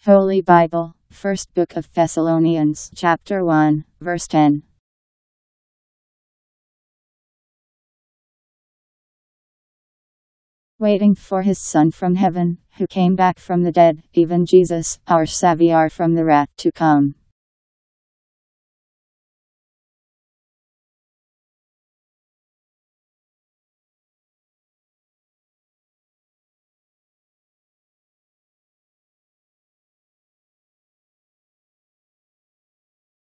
Holy Bible, First Book of Thessalonians, Chapter 1, Verse 10. Waiting for his Son from heaven, who came back from the dead, even Jesus, our Saviour from the wrath to come.